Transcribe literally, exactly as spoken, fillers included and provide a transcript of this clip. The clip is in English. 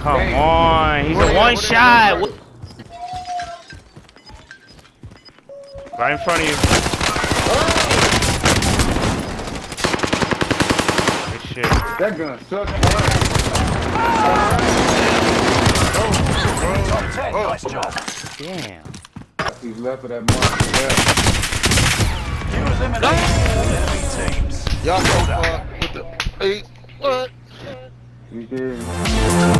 Come Damn. on, he's What a is- one what is- shot. What- Right in front of you. Good shit. That gun sucks. Top ten, nice job. Damn. He's left of that mark. You eliminated all enemy teams. Y'all so fuck with the eight. What? You did.